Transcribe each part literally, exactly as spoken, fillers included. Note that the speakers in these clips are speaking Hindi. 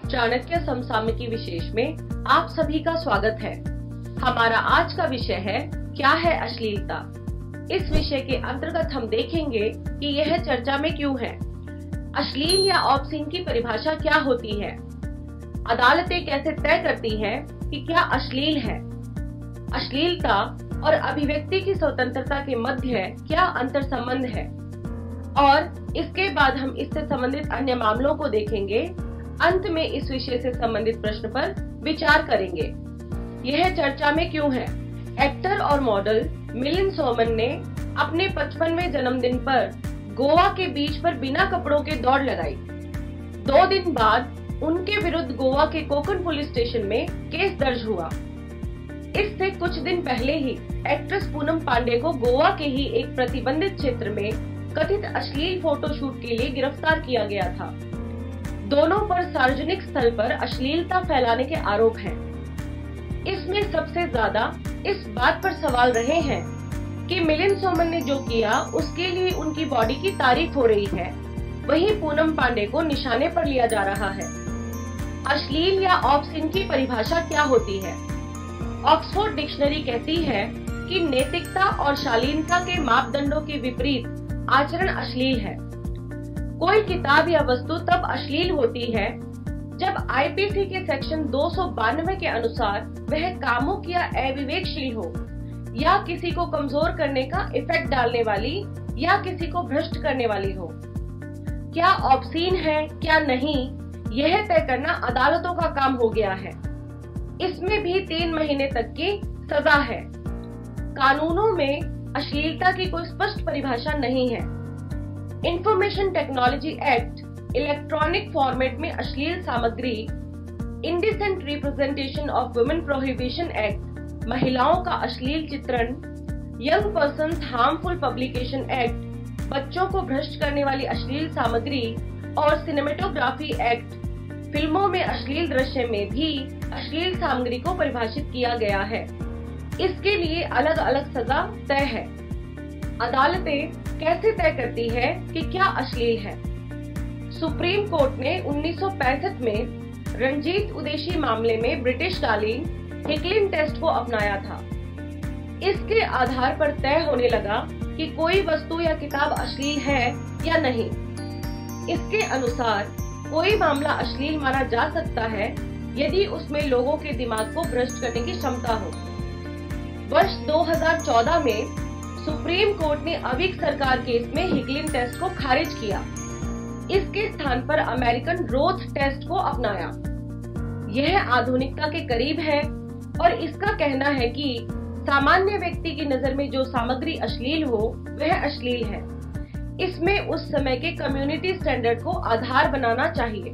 चाणक्य समसामयिकी विशेष में आप सभी का स्वागत है। हमारा आज का विषय है क्या है अश्लीलता। इस विषय के अंतर्गत हम देखेंगे कि यह चर्चा में क्यों है, अश्लील या ऑब्सीन की परिभाषा क्या होती है, अदालतें कैसे तय करती हैं कि क्या अश्लील है, अश्लीलता और अभिव्यक्ति की स्वतंत्रता के मध्य क्या अंतर संबंध है, और इसके बाद हम इससे संबंधित अन्य मामलों को देखेंगे। अंत में इस विषय से संबंधित प्रश्न पर विचार करेंगे। यह चर्चा में क्यों है। एक्टर और मॉडल मिलिंद सोमन ने अपने पचपनवें जन्मदिन पर गोवा के बीच पर बिना कपड़ों के दौड़ लगाई। दो दिन बाद उनके विरुद्ध गोवा के कोकण पुलिस स्टेशन में केस दर्ज हुआ। इससे कुछ दिन पहले ही एक्ट्रेस पूनम पांडे को गोवा के ही एक प्रतिबंधित क्षेत्र में कथित अश्लील फोटोशूट के लिए गिरफ्तार किया गया था। दोनों पर सार्वजनिक स्थल पर अश्लीलता फैलाने के आरोप हैं। इसमें सबसे ज्यादा इस बात पर सवाल रहे हैं कि मिलिंद सोमन ने जो किया उसके लिए उनकी बॉडी की तारीफ हो रही है, वहीं पूनम पांडे को निशाने पर लिया जा रहा है। अश्लील या ऑब्सीन की परिभाषा क्या होती है। ऑक्सफोर्ड डिक्शनरी कहती है कि नैतिकता और शालीनता के मापदंडों के विपरीत आचरण अश्लील है। कोई किताब या वस्तु तब अश्लील होती है जब आईपीसी के सेक्शन दो सौ बानवे के अनुसार वह कामुक या अविवेकशील हो, या किसी को कमजोर करने का इफेक्ट डालने वाली या किसी को भ्रष्ट करने वाली हो। क्या ऑब्सीन है क्या नहीं, यह तय करना अदालतों का काम हो गया है। इसमें भी तीन महीने तक की सजा है। कानूनों में अश्लीलता की कोई स्पष्ट परिभाषा नहीं है। Information technology act electronic format में अश्लील सामग्री, indecent representation of women prohibition act महिलाओं का अश्लील चित्रण, young persons harmful publication act बच्चों को भ्रष्ट करने वाली अश्लील सामग्री और सिनेमेटोग्राफी एक्ट फिल्मों में अश्लील दृश्य में भी अश्लील सामग्री को परिभाषित किया गया है। इसके लिए अलग अलग सजा तय है। अदालतें कैसे तय करती है कि क्या अश्लील है। सुप्रीम कोर्ट ने उन्नीस सौ पैंसठ में रंजीत उदेशी मामले में ब्रिटिशकालीन हिकलिन टेस्ट को अपनाया था। इसके आधार पर तय होने लगा कि कोई वस्तु या किताब अश्लील है या नहीं। इसके अनुसार कोई मामला अश्लील माना जा सकता है यदि उसमें लोगों के दिमाग को भ्रष्ट करने की क्षमता हो। वर्ष दो हज़ार चौदह में सुप्रीम कोर्ट ने अविक सरकार केस में हिकलिन टेस्ट को खारिज किया। इसके स्थान पर अमेरिकन रोथ टेस्ट को अपनाया। यह आधुनिकता के करीब है और इसका कहना है कि सामान्य व्यक्ति की नजर में जो सामग्री अश्लील हो वह अश्लील है। इसमें उस समय के कम्युनिटी स्टैंडर्ड को आधार बनाना चाहिए।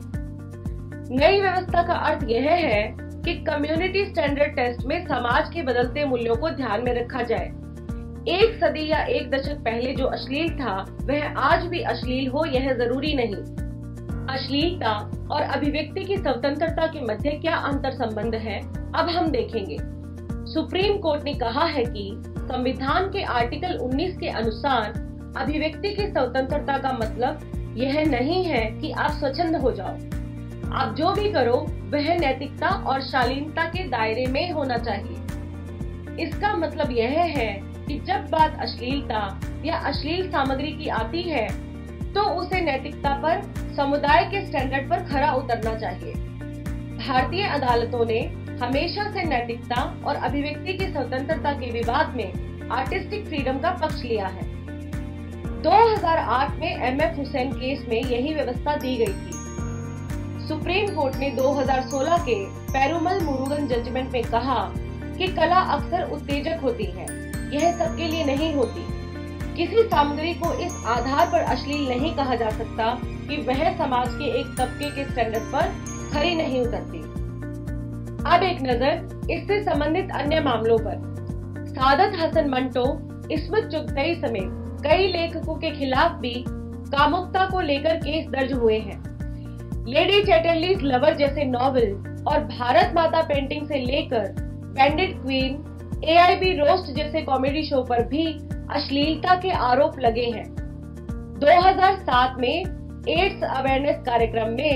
नई व्यवस्था का अर्थ यह है कि कम्युनिटी स्टैंडर्ड टेस्ट में समाज के बदलते मूल्यों को ध्यान में रखा जाए। एक सदी या एक दशक पहले जो अश्लील था वह आज भी अश्लील हो, यह जरूरी नहीं। अश्लीलता और अभिव्यक्ति की स्वतंत्रता के मध्य क्या अंतर संबंध है, अब हम देखेंगे। सुप्रीम कोर्ट ने कहा है कि संविधान के आर्टिकल उन्नीस के अनुसार अभिव्यक्ति की स्वतंत्रता का मतलब यह नहीं है कि आप स्वच्छंद हो जाओ। आप जो भी करो वह नैतिकता और शालीनता के दायरे में होना चाहिए। इसका मतलब यह है कि जब बात अश्लीलता या अश्लील सामग्री की आती है तो उसे नैतिकता पर, समुदाय के स्टैंडर्ड पर खरा उतरना चाहिए। भारतीय अदालतों ने हमेशा से नैतिकता और अभिव्यक्ति की स्वतंत्रता के विवाद में आर्टिस्टिक फ्रीडम का पक्ष लिया है। दो हज़ार आठ में एम एफ हुसैन केस में यही व्यवस्था दी गई थी। सुप्रीम कोर्ट ने दो हज़ार सोलह के पेरुमल मुरुगन जजमेंट में कहा कि कला अक्सर उत्तेजक होती है, यह सबके लिए नहीं होती। किसी सामग्री को इस आधार पर अश्लील नहीं कहा जा सकता कि वह समाज के एक तबके के स्टैंडर्ड पर खरी नहीं उतरती। अब एक नजर इससे संबंधित अन्य मामलों पर। सादत हसन मंटो, इस्मत चुगताई समेत कई लेखकों के खिलाफ भी कामुकता को लेकर केस दर्ज हुए हैं। लेडी चैटरलीज लवर जैसे नॉवेल और भारत माता पेंटिंग से लेकर bandit queen, A I B roast जैसे कॉमेडी शो पर भी अश्लीलता के आरोप लगे हैं। दो हज़ार सात में एड्स अवेयरनेस कार्यक्रम में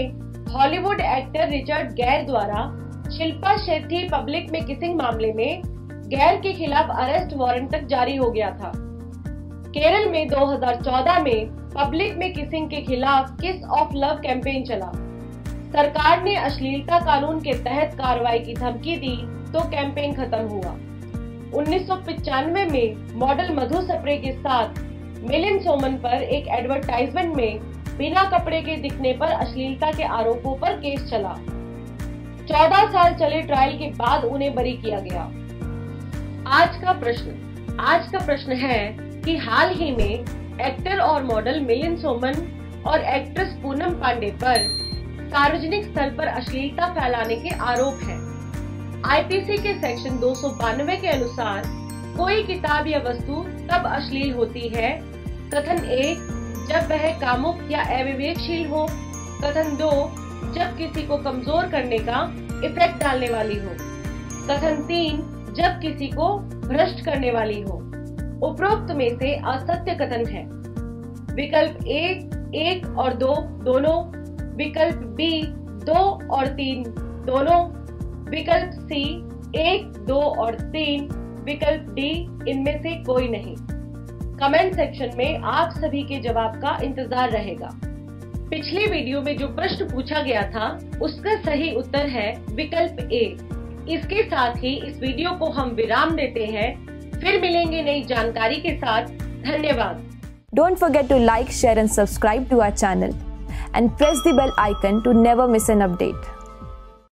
हॉलीवुड एक्टर रिचर्ड गेयर द्वारा शिल्पा शेट्टी पब्लिक में किसिंग मामले में गेयर के खिलाफ अरेस्ट वारंट तक जारी हो गया था। केरल में दो हज़ार चौदह में पब्लिक में किसिंग के खिलाफ किस ऑफ लव कैंपेन चला। सरकार ने अश्लीलता कानून के तहत कार्रवाई की धमकी दी तो कैंपेन खत्म हुआ। उन्नीस सौ पचानवे में मॉडल मधु सप्रे के साथ मिलिंद सोमन पर एक एडवर्टाइजमेंट में बिना कपड़े के दिखने पर अश्लीलता के आरोपों पर केस चला। चौदह साल चले ट्रायल के बाद उन्हें बरी किया गया। आज का प्रश्न आज का प्रश्न है कि हाल ही में एक्टर और मॉडल मिलिंद सोमन और एक्ट्रेस पूनम पांडे पर सार्वजनिक स्थल पर अश्लीलता फैलाने के आरोप हैं। आईपीसी के सेक्शन दो सौ बानवे के अनुसार कोई किताब या वस्तु तब अश्लील होती है: कथन एक, जब वह कामुक या अविवेकशील हो। कथन दो, जब किसी को कमजोर करने का इफेक्ट डालने वाली हो। कथन तीन, जब किसी को भ्रष्ट करने वाली हो। उपरोक्त में से असत्य कथन है। विकल्प ए एक और दो दोनों, विकल्प बी दो और तीन दोनों, विकल्प सी एक दो और तीन, विकल्प डी इनमें से कोई नहीं। कमेंट सेक्शन में आप सभी के जवाब का इंतजार रहेगा। पिछली वीडियो में जो प्रश्न पूछा गया था उसका सही उत्तर है विकल्प ए। इसके साथ ही इस वीडियो को हम विराम देते हैं। फिर मिलेंगे नई जानकारी के साथ। धन्यवाद। Don't forget to like, share and subscribe to our channel and press the bell icon to never miss an update.